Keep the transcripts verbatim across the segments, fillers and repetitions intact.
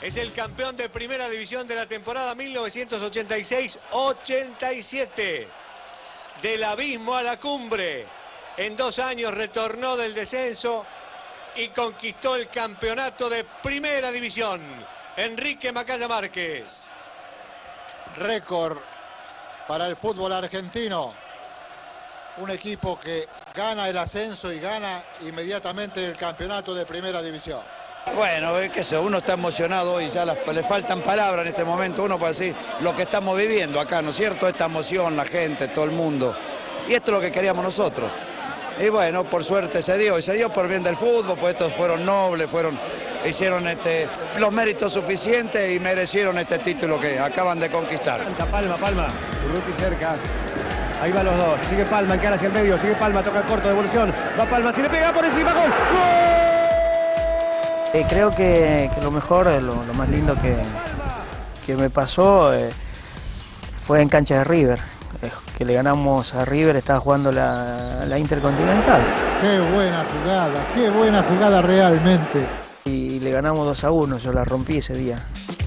Es el campeón de primera división de la temporada mil novecientos ochenta y seis ochenta y siete. Del abismo a la cumbre. En dos años retornó del descenso y conquistó el campeonato de primera división. Enrique Macaya Márquez. Récord para el fútbol argentino. Un equipo que gana el ascenso y gana inmediatamente el campeonato de primera división. Bueno, qué sé, uno está emocionado y ya las, le faltan palabras en este momento. Uno puede decir lo que estamos viviendo acá, ¿no es cierto? Esta emoción, la gente, todo el mundo. Y esto es lo que queríamos nosotros. Y bueno, por suerte se dio, y se dio por bien del fútbol, pues estos fueron nobles, fueron, hicieron este, los méritos suficientes y merecieron este título que acaban de conquistar. Palma, Palma, Urruti cerca. Ahí van los dos, sigue Palma, encara hacia el medio, sigue Palma, toca el corto, devolución. Va Palma, si le pega por encima, gol. ¡Gol! Eh, creo que, que lo mejor, lo, lo más lindo que, que me pasó eh, fue en cancha de River, eh, que le ganamos a River, estaba jugando la, la Intercontinental. Qué buena jugada, qué buena jugada realmente. Y le ganamos dos a uno, yo la rompí ese día.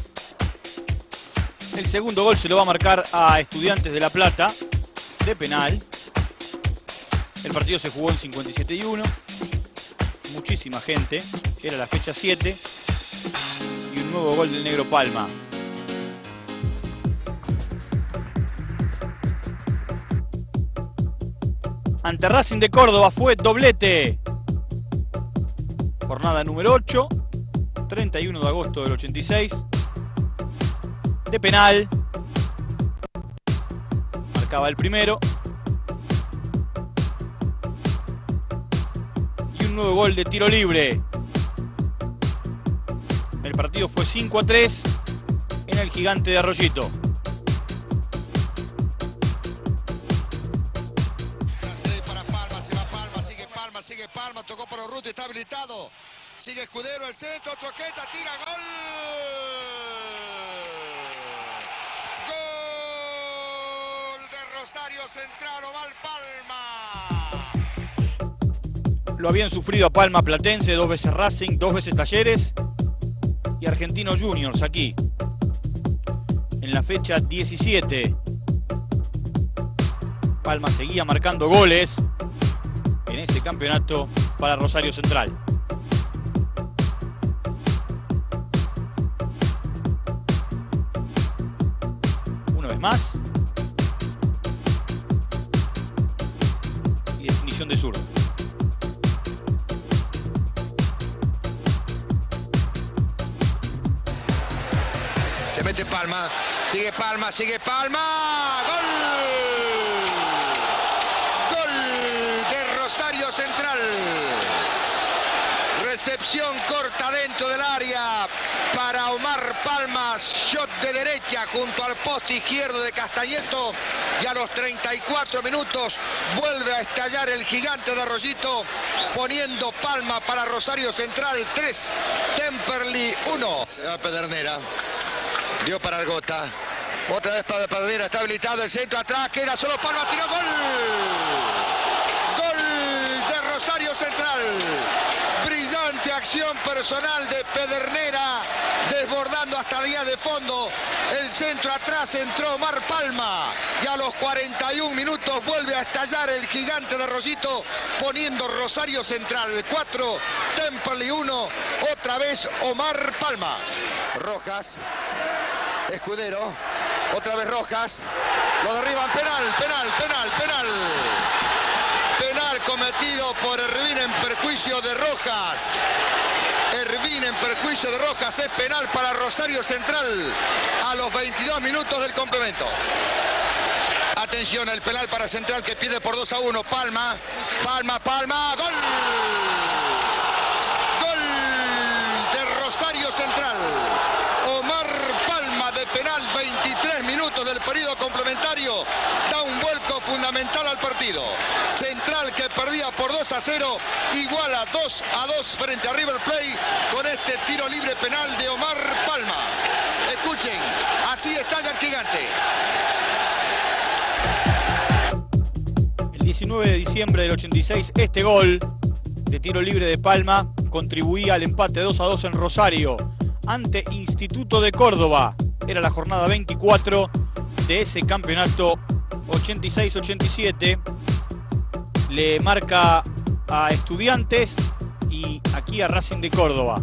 El segundo gol se lo va a marcar a Estudiantes de La Plata, de penal. El partido se jugó en cincuenta y siete y uno. Muchísima gente, era la fecha siete y un nuevo gol del negro Palma. Ante Racing de Córdoba fue doblete. Jornada número ocho, treinta y uno de agosto del ochenta y seis. De penal. Marcaba el primero. Nuevo gol de tiro libre. El partido fue cinco a tres en el Gigante de Arroyito. Para Palma, se va Palma, sigue Palma, sigue Palma, tocó por Urruti, está habilitado. Sigue Escudero, el centro, Troqueta, tira, gol. Gol de Rosario Central, Omar Palma. Lo habían sufrido a Palma Platense, dos veces Racing, dos veces Talleres y Argentinos Juniors aquí. En la fecha diecisiete. Palma seguía marcando goles en ese campeonato para Rosario Central. Una vez más. Y definición de zurdo. Se mete Palma, sigue Palma, sigue Palma, gol, gol de Rosario Central, recepción corta dentro del área para Omar Palma, shot de derecha junto al poste izquierdo de Castañeto y a los treinta y cuatro minutos vuelve a estallar el Gigante de Arroyito poniendo Palma para Rosario Central tres, Temperley uno. Se va Pedernera. Dio para Argota. Otra vez para Pedernera. Está habilitado el centro atrás. Queda solo Palma. Tiró gol. Gol de Rosario Central. Brillante acción personal de Pedernera. Desbordando hasta la línea de fondo. El centro atrás entró Omar Palma. Y a los cuarenta y un minutos vuelve a estallar el Gigante de Arroyito. Poniendo Rosario Central cuatro. Temperley uno. Otra vez Omar Palma. Rojas. Escudero, otra vez Rojas, lo derriban, penal, penal, penal, penal. Penal cometido por Ervin en perjuicio de Rojas. Ervin en perjuicio de Rojas, es penal para Rosario Central a los veintidós minutos del complemento. Atención, el penal para Central que pide por dos a uno, Palma, Palma, Palma, gol. Gol de Rosario Central. Omar Palma de penal, veintitrés minutos del periodo complementario, da un vuelco fundamental al partido. Central que perdía por dos a cero, iguala dos a dos frente a River Plate con este tiro libre penal de Omar Palma. Escuchen, así estalla el Gigante. El diecinueve de diciembre del ochenta y seis, este gol de tiro libre de Palma contribuía al empate dos a dos en Rosario. ante Instituto de Córdoba. Era la jornada veinticuatro de ese campeonato ochenta y seis ochenta y siete. Le marca a Estudiantes y aquí a Racing de Córdoba.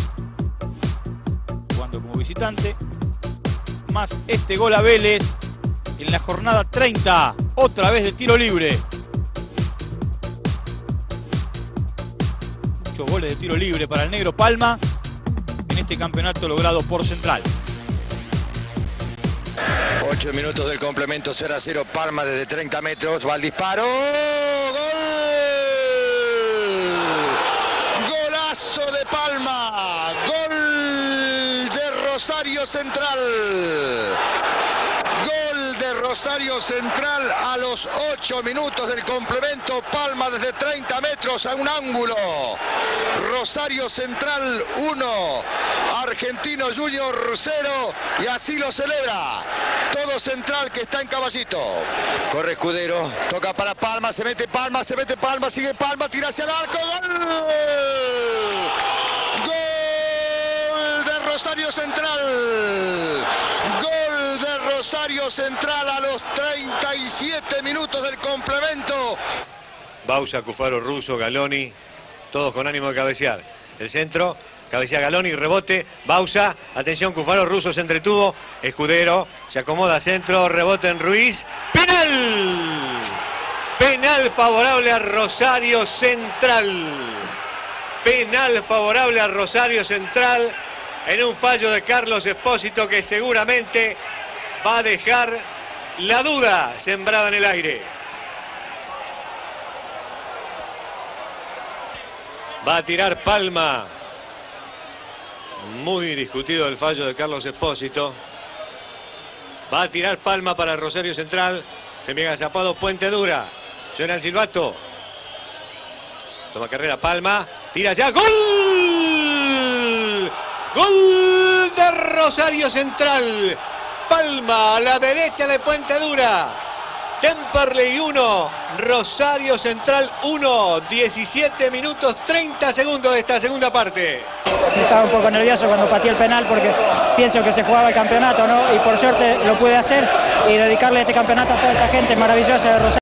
Jugando como visitante. Más este gol a Vélez en la jornada treinta. Otra vez de tiro libre. Muchos goles de tiro libre para el negro Palma en este campeonato logrado por Central. ocho minutos del complemento, cero a cero, Palma desde treinta metros, va al disparo, ¡gol! ¡Golazo de Palma! ¡Gol de Rosario Central! ¡Gol de Rosario Central a los ocho minutos del complemento! Palma desde treinta metros a un ángulo. Rosario Central uno, Argentino Junior cero, y así lo celebra todo Central, que está en Caballito. Corre Escudero, toca para Palma, se mete Palma, se mete Palma, sigue Palma, tira hacia el arco, ¡gol! ¡Gol de Rosario Central! ¡Gol de Rosario Central a los treinta y siete minutos del complemento! Bausa, Cufaro, Russo, Galoni, todos con ánimo de cabecear. El centro, cabecea Galoni, rebote, Bausa, atención, Cufaro, Russo se entretuvo, Escudero, se acomoda centro, rebote en Ruiz, ¡penal! Penal favorable a Rosario Central. Penal favorable a Rosario Central en un fallo de Carlos Espósito que seguramente va a dejar la duda sembrada en el aire. Va a tirar Palma. Muy discutido el fallo de Carlos Espósito. Va a tirar Palma para Rosario Central. Se pega Zapado, Puente Dura. Suena el silbato. Toma carrera Palma. Tira ya. ¡Gol! ¡Gol de Rosario Central! Palma a la derecha de Puente Dura. Temperley uno, Rosario Central uno, diecisiete minutos treinta segundos de esta segunda parte. Estaba un poco nervioso cuando pateé el penal porque pienso que se jugaba el campeonato, ¿no? Y por suerte lo pude hacer y dedicarle este campeonato a toda esta gente maravillosa de Rosario.